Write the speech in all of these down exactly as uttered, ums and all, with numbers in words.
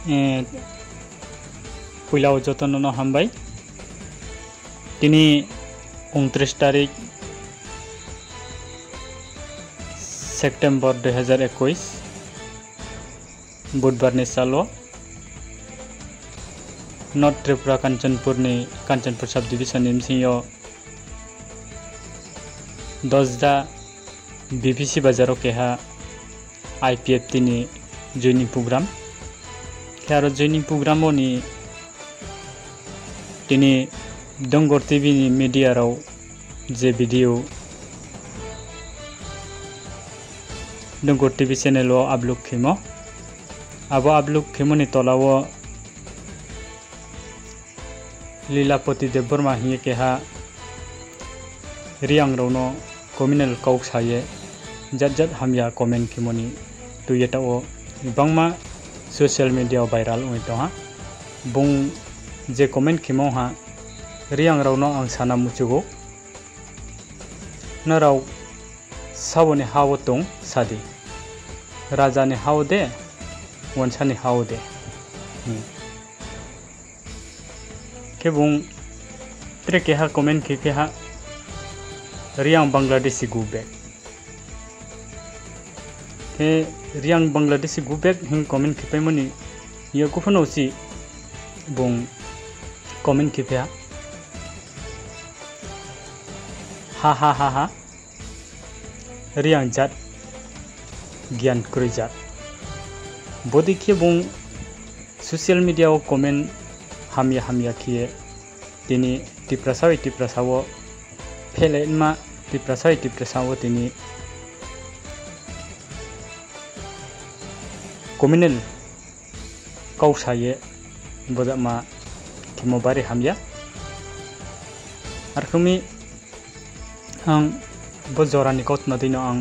पुलाव जतन न हामबाय दिनै उनत्रिस तारिख सेप्टेम्बर दुई हजार इक्कीस बुधबारनि सालो नॉर्थ त्रिपुरा कांचनपुर ने कांचनपुर सब डिविजन एमसीओ दसदा बीपीसी बाजारों के हा आईपीएफ नि जॉइनिंग प्रोग्राम क्या जॉइनिंग प्रोग्रामों नि दिनै डंगर टीवी नि मीडिया राव जे वीडियो डंगर टीवी चैनल आपलोड खेमो अब आपलोड खेमो नि तलाव लीलापति देवबर्मा हिये के हा रियांग रावनो कम्युनल काउक साये जत जत हामिया कमेंट खेमोनी तुयेटा ओ बांगमा सोशल मीडिया वायरल हुई तो हाँ बुंग जे कमेंट खेमो हाँ रियांग रावनो आं साना मुचुगो न राव सावोनि हाव दं सादि राजा ने हाव दे वंशा ने हाव दे के बुंग त्रे के हा कमेंट के के हा रियांग बांग्लादेशी गुबेक के रियांग बांग्लादेशी गुबेक हिंग कमेंट के पे मनी ये गुफनोसी बुंग कमेंट के पे हा हा हा हा रियांग जात ज्ञान करी जात बोदी के बुंग सोशल मीडिया ओ कमेंट हामिया हामिया किए दिनै तिप्रासाव तिप्रासाव फेलेनमा तिप्रासाव तिप्रासाव दिनै कम्युनल काउसाये बजामा किमोबारि हामिया आरखुमी आं बजरानि कौतना दिनो आं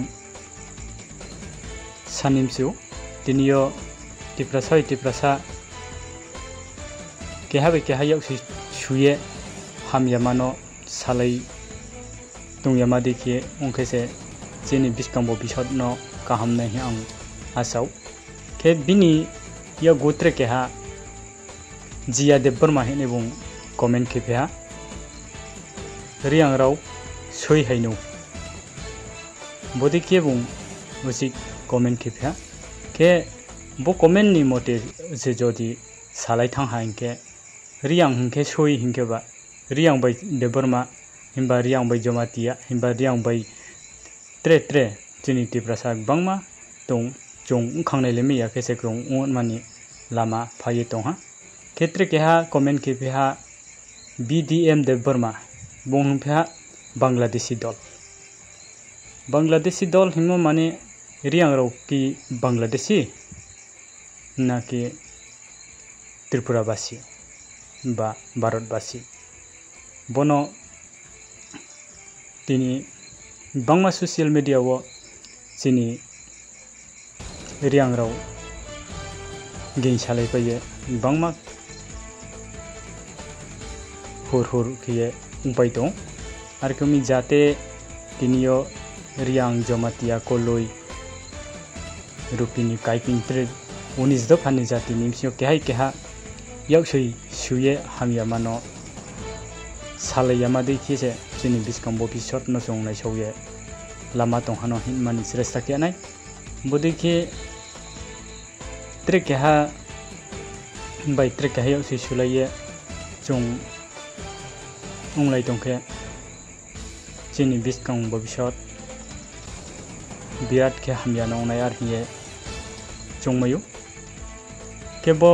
सानिमसु दिनियो तिप्रासाव तिप्रासा केहाबे केहायाव सुये हामिया मानो सालै दुंयामा देखिए उनके से जेनि बिस्कांबो बिसद न काहाम नहीं आं आसाव के बिनी या गोत्रे के हा जिया देवबर्मा हेने बुं कमेंट के पे हा रियांग राव सई हाइनो बोदी के बुं उसी कमेंट के पे हा के बो कमेंट नि मते जे जदि सालाय थां हाइनके रियांग हिंके सई हिंके बा रियांग बाय देवबर्मा हिंबा रियांग बाय जमातिया हिंबा रियांग बाय त्रे त्रे जोंनि तिप्रासा बांमा दं जों खांनाय लेमिया केसे ग्रं उन मानि लामा फाये दं हा खेत्रे के हा कमेंट के पे हा बीडीएम देवबर्मा बुं पे बांग्लादेशी दल बांग्लादेशी दल हिमो माने रियांग राव की बांग्लादेशी ना कि त्रिपुराबासी बा भारतबासी बनो दिनै बांमा सोशल मीडिया वो जोंनि रियांग राव गें सालायफैयो बांमा हुर हुर किए उपाय दं आरो कमी जाते दिनियो रियांग जमातिया कोलई रुपिनी काइपिं त्रे उनिस द फानि जाति निमसियो केहाय केहा यावसै सुये हामिया मानो सालायामा देखिसे जोंनि बिस्कांबो बिसद न संनाय सौये लामा दंहानो हिनमानि श्रेष्ठ केनाय बोदेखि त्रे केहा बाय त्रे केहा यावसै सुलाये जों उंलाय दंखे जोंनि बिस्कांबो बिसद बिराद के हामिया नंनाय आरहिये जंमयु केबो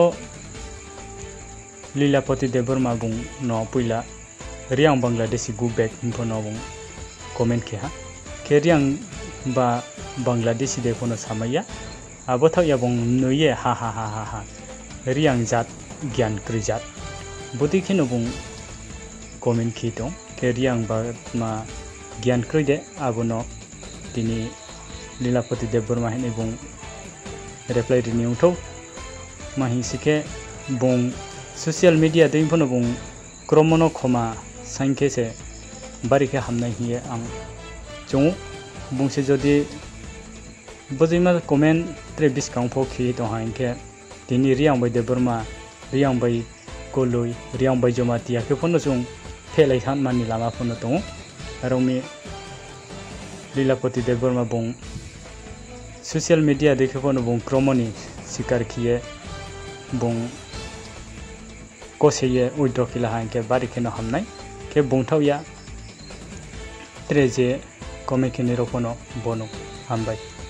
लीलापति देवबर्मा बुं न पुइला रियांग बांग्लादेशी गुबेक हिंफो न बुं कमेंट के हा के रियांग बा बांग्लादेशी देखोनो सामाया आबोथाव या बुं नुये हा हा हा हा हा रियांग जात ज्ञान क्रि जात बोदिखिनो बुं कमेंट की दं के रियांग बा मा ज्ञान क्रि दे आबोनो दिनै लीलापति देवबर्मा हेने बुं रिप्लाय रिनिउथौ माहिसिके बुं सोशल मीडिया दैफोनो बुं क्रमनो खमा संख्या से बारिखे हामनाय हिये आं जं बुंसे जदि बजैमा कमेन्ट त्रे बिस्कां फखि दहाइनके Dini riang bai de Burma riang bai koloi riang bai jomati ke phono chung thelai than mani lama phono tongo aromi Lilapati de Burma bong social media de ke phono bong kromoni sikar khiye bong koseye uidro khila han ke bari ke no hamnai ke bongthau ya treje kome ke ni rokono bono hambai